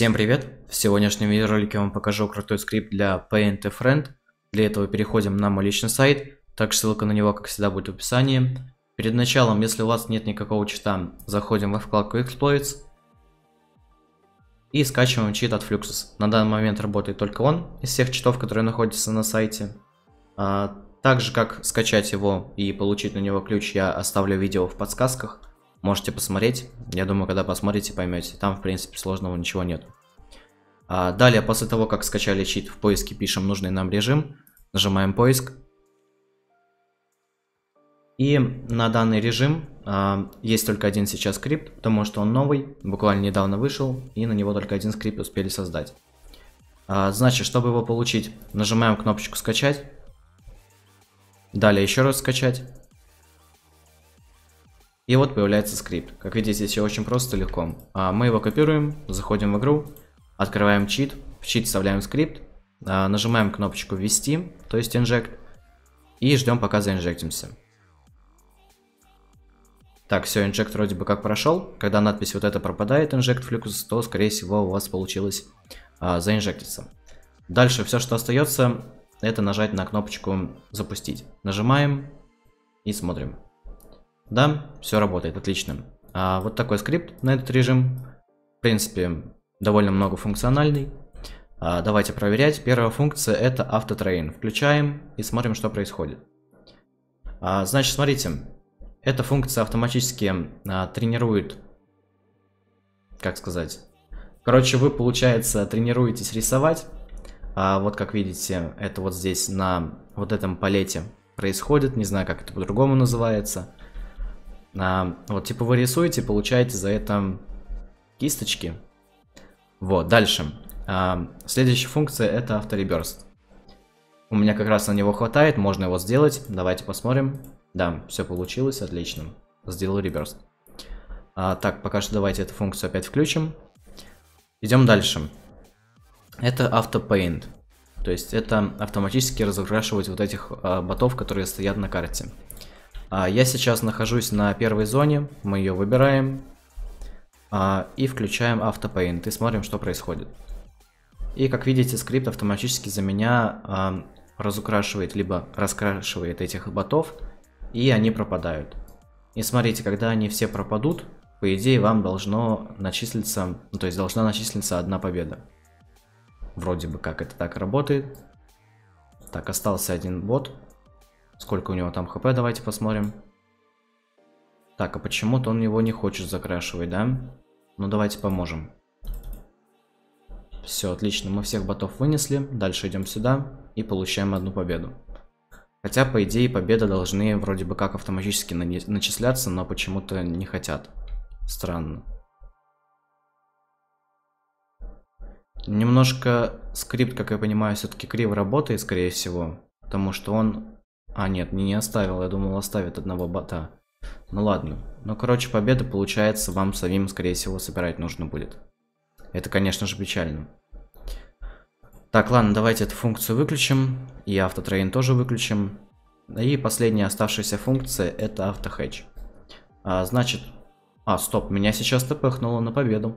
Всем привет! В сегодняшнем видеоролике я вам покажу крутой скрипт для Paint a Friend. Для этого переходим на мой личный сайт, также ссылка на него, как всегда, будет в описании. Перед началом, если у вас нет никакого чита, заходим во вкладку Exploits и скачиваем чит от Fluxus. На данный момент работает только он из всех читов, которые находятся на сайте. Также, как скачать его и получить на него ключ, я оставлю видео в подсказках. Можете посмотреть. Я думаю, когда посмотрите, поймете. Там, в принципе, сложного ничего нет. Далее, после того, как скачали чит, в поиске пишем нужный нам режим. Нажимаем поиск. И на данный режим есть только один сейчас скрипт, потому что он новый, буквально недавно вышел, и на него только один скрипт успели создать. Значит, чтобы его получить, нажимаем кнопочку «Скачать». Далее еще раз «Скачать». И вот появляется скрипт. Как видите, все очень просто, легко. Мы его копируем, заходим в игру, открываем чит, в чит вставляем скрипт, нажимаем кнопочку «Ввести», то есть «Inject», и ждем, пока заинжектимся. Так, все, инжект вроде бы как прошел. Когда надпись вот эта пропадает, Inject Fluxus, то, скорее всего, у вас получилось заинжектиться. Дальше все, что остается, это нажать на кнопочку «Запустить». Нажимаем и смотрим. Да, все работает, отлично. Вот такой скрипт на этот режим. В принципе, довольно многофункциональный. Давайте проверять. Первая функция — это автотрейн. Включаем и смотрим, что происходит. Значит, смотрите. Эта функция автоматически тренирует... Как сказать? Короче, вы, получается, тренируетесь рисовать. Вот как видите, это вот здесь на вот этом палете происходит. Не знаю, как это по-другому называется. Вот, типа вы рисуете, получаете за это кисточки. Вот, дальше. Следующая функция — это автореберст. У меня как раз на него хватает, можно его сделать. Давайте посмотрим. Да, все получилось, отлично. Сделал реберст. Так, пока что давайте эту функцию опять включим. Идем дальше. Это автопейнт. То есть это автоматически разукрашивать вот этих ботов, которые стоят на карте. Я сейчас нахожусь на первой зоне, мы ее выбираем и включаем автопейнт и смотрим, что происходит. И как видите, скрипт автоматически за меня разукрашивает либо раскрашивает этих ботов, и они пропадают. И смотрите, когда они все пропадут, по идее вам должно начислиться, ну, то есть должна начислиться одна победа. Вроде бы как это так работает. Так, остался один бот. Сколько у него там хп, давайте посмотрим. Так, а почему-то он его не хочет закрашивать, да? Ну давайте поможем. Все, отлично, мы всех ботов вынесли. Дальше идем сюда и получаем одну победу. Хотя, по идее, победы должны вроде бы как автоматически начисляться, но почему-то не хотят. Странно. Немножко скрипт, как я понимаю, все-таки криво работает, скорее всего. Потому что он... нет, не оставил, я думал, оставит одного бота. Ну ладно. Ну, короче, победа, получается, вам самим, скорее всего, собирать нужно будет. Это, конечно же, печально. Так, ладно, давайте эту функцию выключим. И автотрейн тоже выключим. И последняя оставшаяся функция — это автохедж. Значит... стоп, меня сейчас тпхнуло на победу.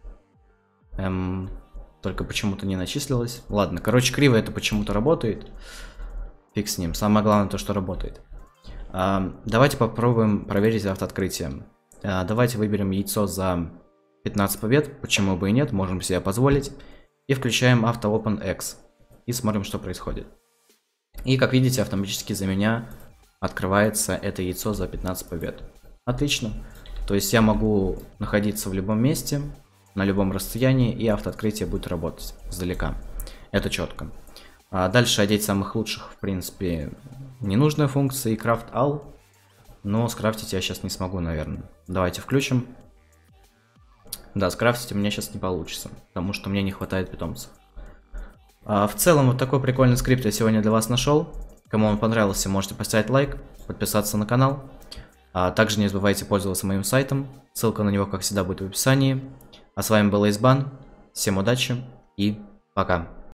Только почему-то не начислилось. Ладно, короче, криво это почему-то работает. Фиг с ним. Самое главное то, что работает. Давайте попробуем проверить автооткрытие. Давайте выберем яйцо за 15 побед. Почему бы и нет, можем себе позволить. И включаем Auto Open X. И смотрим, что происходит. И как видите, автоматически за меня открывается это яйцо за 15 побед. Отлично. То есть я могу находиться в любом месте, на любом расстоянии, и автооткрытие будет работать издалека. Это четко. Дальше одеть самых лучших, в принципе, ненужная функция, и Craft All. Но скрафтить я сейчас не смогу, наверное. Давайте включим. Да, скрафтить у меня сейчас не получится, потому что мне не хватает питомцев. В целом, вот такой прикольный скрипт я сегодня для вас нашел. Кому он понравился, можете поставить лайк, подписаться на канал. Также не забывайте пользоваться моим сайтом. Ссылка на него, как всегда, будет в описании. А с вами был Эйсбан. Всем удачи и пока.